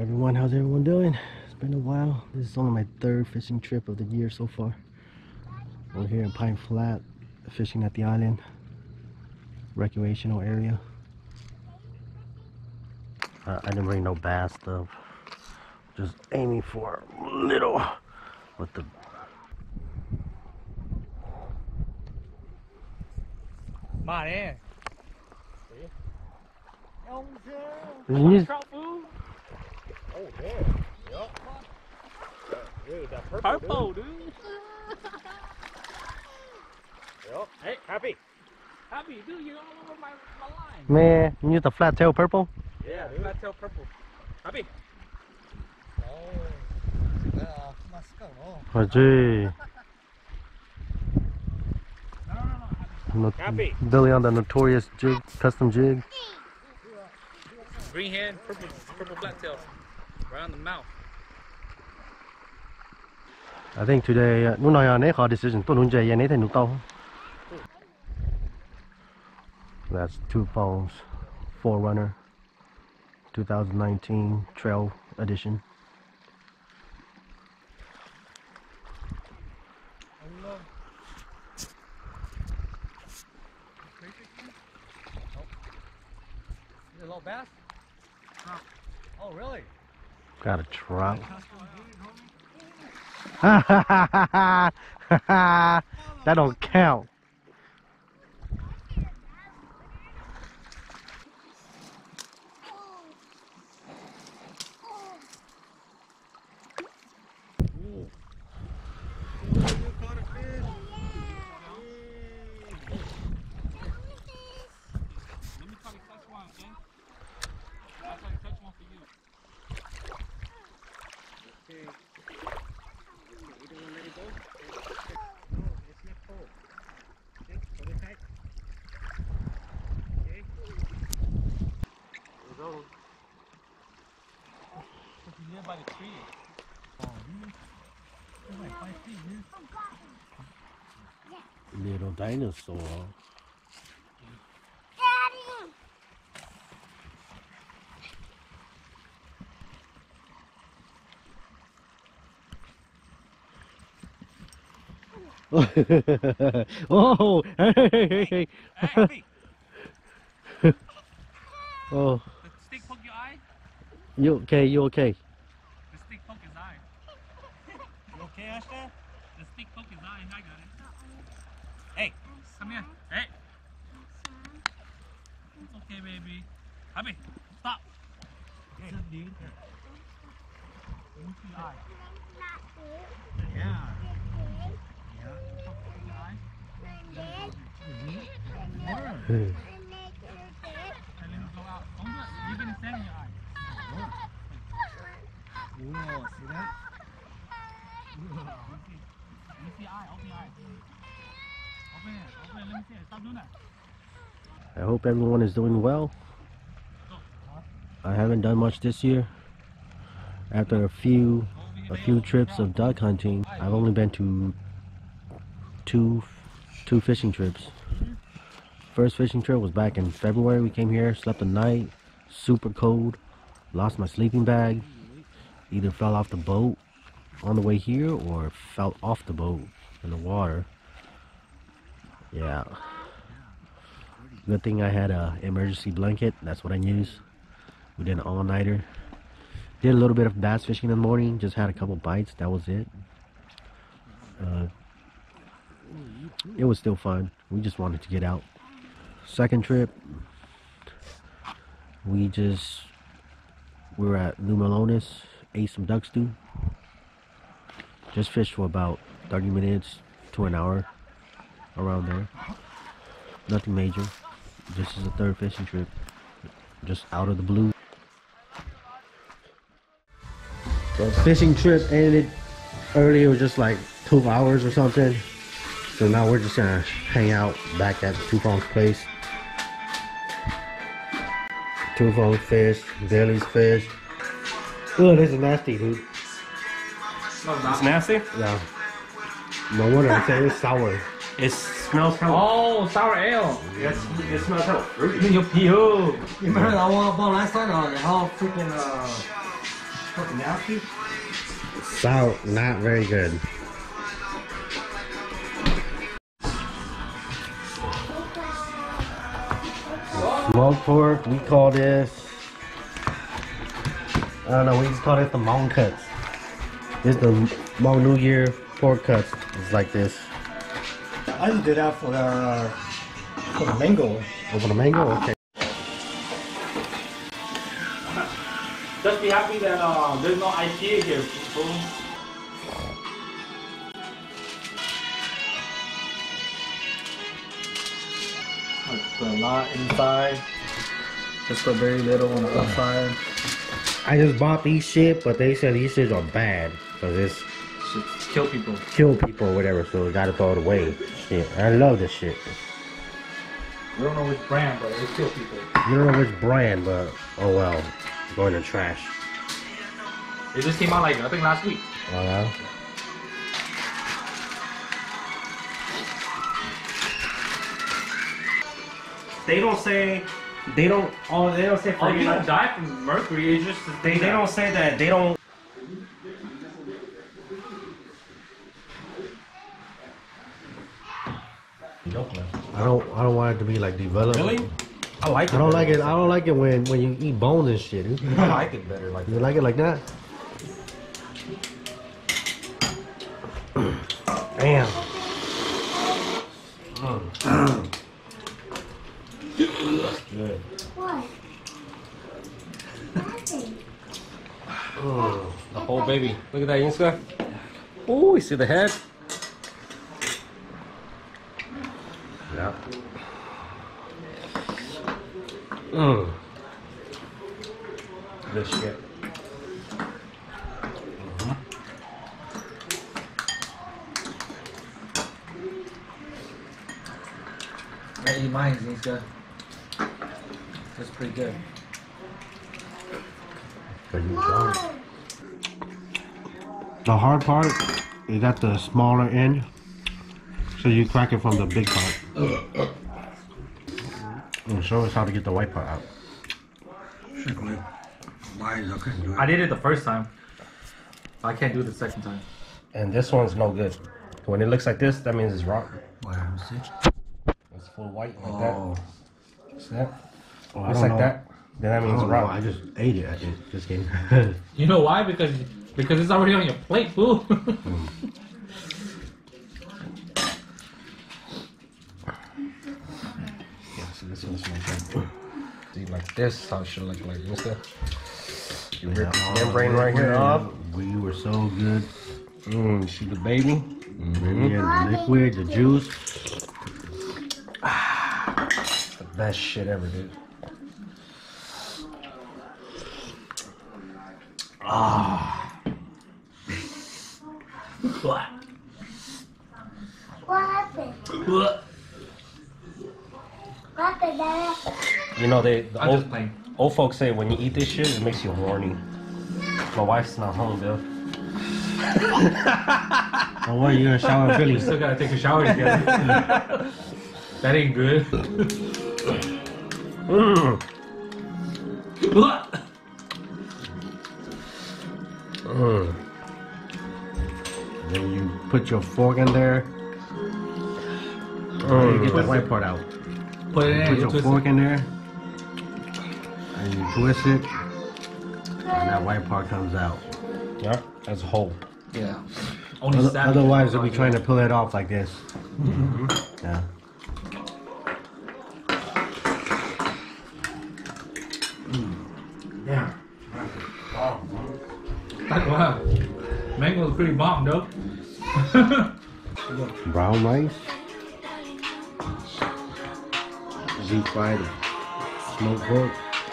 Everyone, how's everyone doing? It's been a while. This is only my third fishing trip of the year so far. We're here in Pine Flat, fishing at the island recreational area. I didn't bring no bass stuff. Just aiming for little with the. Come on in. Trout food? Oh, damn. Yup. Dude, that purple, dude. Yup. Hey, Happy. Happy, dude, you're all over my line. Man, you use the flat tail purple? Yeah, dude. Flat tail purple. Happy. Oh, gee. No. Happy. Billy on the Notorious jig, custom jig. Green hand, purple blacktail. Right on the mouth. I think today, lúc này nãy khó decision tôi muốn chạy nãy thành nụ tàu. That's 2 phones, 4Runner, 2019 Trail Edition. A little bass? Oh, really? Got a trout. That don't count. By the tree. Little dinosaur. Oh, hey. Hey, Oh. the stick poke your eye? You okay? You okay? The stick poke his eye. You okay, Ashton? The stick poke his eye. I got it. Hey, come here. Hey. It's okay, baby. Happy, stop. Hey, dude. Let me see your eye. Yeah. You're gonna sand in your eye. Whoa, see that? Let me see your eye, open your eye. Open it, let me see it. Stop doing that. I hope everyone is doing well. I haven't done much this year. After a few trips of duck hunting, I've only been to two fishing trips. First fishing trip was back in February. We came here, slept a night, super cold, lost my sleeping bag, either fell off the boat on the way here or fell off the boat in the water. Yeah. Good thing I had a emergency blanket. That's what I used. We did an all-nighter. Did a little bit of bass fishing in the morning. Just had a couple bites. That was it. It was still fun. We just wanted to get out. Second trip, we were at New Melones, ate some duck stew. Just fished for about 30 minutes to an hour, around there. Nothing major. This is the third fishing trip, just out of the blue. The fishing trip ended early. It was just like 2 hours or something. So now we're just gonna hang out back at Tufon's place. Tufon fish, Billy's fish. Oh, this is nasty, dude. It's nasty? Yeah. No wonder I say it's sour. It smells kind of... Oh, sour ale. It smells kind of fruity. Yo. You remember that one I bought last time? How freaking Fucking nasty. Sour, not very good. Smoked pork, we call this, I don't know, we just call it the Hmong cuts. This is the Hmong New Year pork cuts. It's like this. I just did that for the mango. Over the mango? Okay. Just be happy that there's no IPA here. Fool. Like put a lot inside. Just put very little on the outside. I just bought these shit, but they said these shits are bad. Cause it's Should kill people. kill people or whatever, so we gotta throw it away. Shit, I love this shit. We don't know which brand, but it kill people. You don't know which brand, but oh well. Going to trash. It just came out like, I think last week. Oh yeah? They don't say. They don't. Oh, they don't say for Oh, you don't die from mercury, it's just... They don't say that. They don't. I don't want it to be like developed. Really? I like it. I don't better. like it. I don't like it when you eat bones and shit. I like it better like You that. like it like that? Damn. That's good. What? The whole baby. Look at that, Yinska. Oh, you see the head? Yeah. This shit. I eat mine, Zinska. That's pretty good. But you don't. The hard part, you got the smaller end, so you crack it from the big part. And show us how to get the white part out. I did it the first time. I can't do it the second time. And this one's no good. When it looks like this, that means it's rotten. It's full white like that. See that? Oh, Looks like that. Then that means it's rotten. I just ate it. I just kidding. You know why? Because it's already on your plate, fool. Yeah, so this one's like that. See, like this, how it should look like. What's that? You rip the membrane right here off. We were so good. See the baby? Yeah, the liquid, the juice. The best shit ever, dude. What happened? What happened, Dad? You know, the I'm just playing. old folks say when you eat this shit, it makes you horny. My wife's not home, Bill. Oh, what, you gonna shower Billy? We still gotta take a shower together. That ain't good. Then you put your fork in there. You get the white part out. Put it in. Put you your twist fork it. in there. And you twist it. And that white part comes out. Yeah, as a whole. Yeah. Only Otherwise, they'll be trying to pull it off like this. Yeah. Yeah. Wow. Mango's pretty bomb, though. Brown rice. Deep fried smoked pork.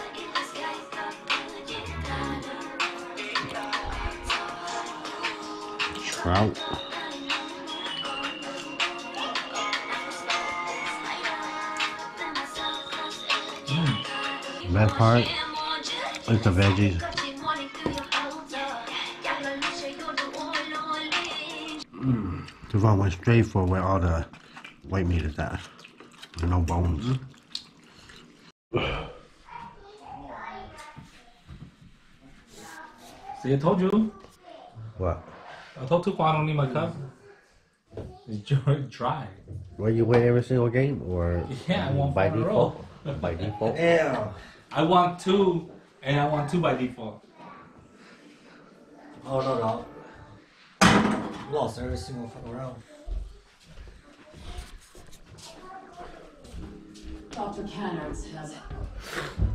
Trout. Best part is the veggies. Devon went straight for where all the white meat is at. There's no bones. See, I told you. What? I told Tuco I don't need my cup. It's dry. Well, you win every single game, or Yeah, I want by 4 in a row. default? By default. Yeah. I want 2, and I want 2 by default. Oh no. Lost every single fucking round. Dr. Canners has